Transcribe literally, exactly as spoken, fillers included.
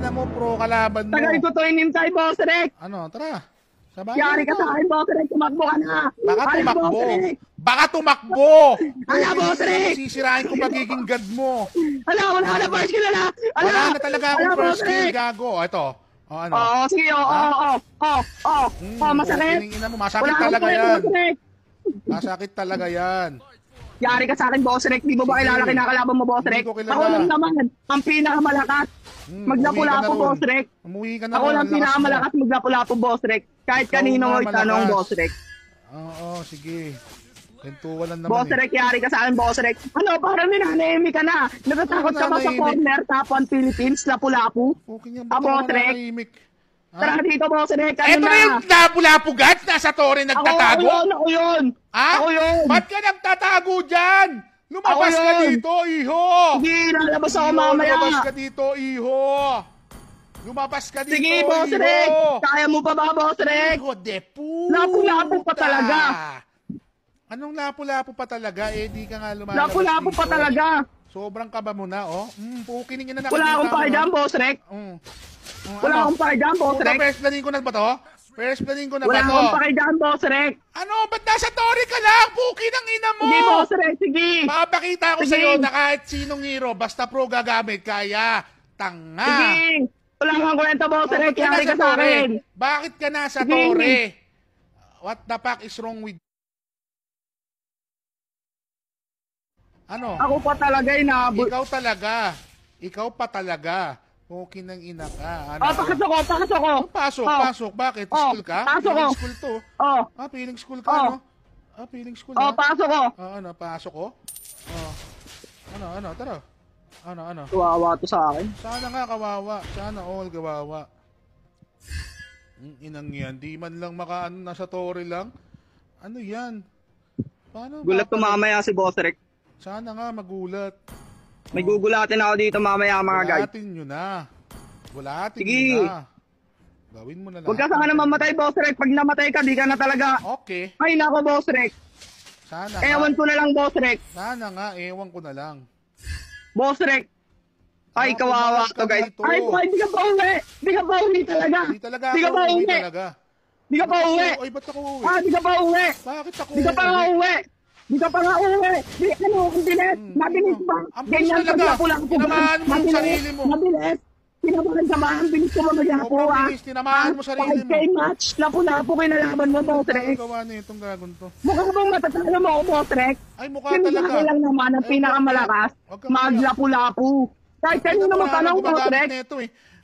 ina mo, pro kalaban mo. Tagal ko to inintay, Boss Rick. Ano, tara. Sabay Yari ka sa akin, Boss Rick. Tumakbo ka na. Baka Ala, tumakbo. Boss Rick. Baka tumakbo. Ala, Boss Rick. Sisirain ko magiging god mo. Ala, wala na first kill na. Ala, Wala na talaga akong ala, first Boss kill, Rick. gago. Ito. O, ano? Oo, sige, oo, oo, oo, oo, oo, Hmm, oo, masakit. ina mo, masakit Wala talaga akong yan. Boss Rick. Masakit talaga yan. Yari ka sa akin, Boss Rick. Di mo ba Sige. kilala kinakalaban mo, Boss Hindi Rick? ko kilala. Ako lang naman, ang pinakamalakas. Hmm, Maglapula-po, umuwi ka na Boss ron. Rick. Umuwi ka na Ako ron, lang ang lakas mo. pinakamalakas maglapula-po, Boss Rick. Kahit Ikaw kanino nga mo itanong, malakas. Boss Rick. Oo, sige. Kwentuhan lang naman Boss eh. Rick, yari ka sa akin, Boss Rick. Ano, parang ninanahimik ka na. Natatakot Ano ka ba sa nanahimik? corner, top one Philippines, lapu-lapu? Okay nga, Ah, ba't Boss ako Rick. nanahimik? Ha? Tara dito, Boss Rick. Ano Eto na? na yung lapu-lapu guys, nasa tore Ako, ako nagtatago. yun, ako yun. Ha? Ako yun. Ba't ka nagtatago dyan? Lumabas Ako ka yun. dito, iho! Sige, lalabas ako Iho, mamaya. Lumabas ka dito, iho! Lumabas ka dito, Sige, Boss iho! Rick. Kaya mo pa ba, Boss Rick? Iho de puta! Lapu-lapu pa talaga. Anong lapu-lapu pa talaga? Eh, di ka nga lumalabas Lapu-lapu pa dito. talaga. Sobrang kaba mo na, oh. Mm, pukiningin na Wala akong pake dyan, Boss Rick. Mm. Mm, Wala ano? akong pake dyan, Boss Puta, Rick. first planin ko na ba to? First planin ko na Wala ba to? akong pake dyan, Boss Rick. Ano? Ba't nasa tori ka lang? Puki ng ina mo! Sige, Boss Rick, sige. Papakita ko Sige. sa'yo na kahit sinong hero, basta pro gagamit, kaya tanga. Sige. Wala kang kwenta, Boss Oh, Rick. ba't ka Yari nasa ka sa tore? akin. Bakit ka nasa Sige. tore? What the fuck is wrong with... Ano? Ako pa talaga inabot. Ikaw talaga. Ikaw pa talaga. Puki ng ina ka. Ano? Oh, pasok ko, pasok ko. Oh, pasok, Oh. pasok. Bakit? Oh, School ka? pasok Feeling ko. school to. Oh, Ah, feeling school ka, Oh. no? Ah, feeling school, oh, ha? pasok ko. Ah, ano, pasok ko? Oh. Ano, ano, tara. Ano, ano? Tuwawa to sa akin. Sana nga kawawa. Sana all kawawa. Mm, inang yan. Di man lang makaano, nasa tore lang. Ano yan? Paano? Gulat to ba- mamaya si Boss Rick. Sana nga magulat. May gugulatin ako dito mamaya mga guys. Gulatin nyo na. Gulatin Sige. nyo na. Gawin mo na lang. Huwag ka sana mamatay, Boss Rick. Pag namatay ka, di ka na talaga. Okay. Ay, nako, Boss Rick. Sana Ewan nga. ko na lang, Boss Rick. Sana nga. Ewan ko na lang. Boss Rick. Ay, Ah, kawawa pumayag to, ka guys. dito. Ay, boy, di ka pa uwi. Di ka pa uwi talaga. Hindi talaga Di ka ako pa uuwi uwi. talaga. Di ka pa uwi. Ay, ba't ako uuwi? Ah, di ka pa uwi. Bakit ako Di ka pa nga uwi. Di ka pa nga uwi. Di, ano, ang bilis. Hmm, Mabilis ba? ang bilis Ganyan talaga. pag lang po. Tinamaan mo yung sarili mo. Mabilis. Tinamaan ka ba? Ang bilis ko mamaya po, Sobrang ah. bilis. Tinamaan mo sarili five K mo. match. Lapu-lapu kinalaban mo, Boss Ano Rick. gawa na itong gagon to? Mukha bang matatalo mo ako, Boss Rick? Ay, mukha Hindi talaga. ako lang naman ang Ay, pinakamalakas. wag kang- Maglapu-lapu. Kahit kanino Ito, mo wala tanong, nang Boss gumagamit Rick. na ito eh.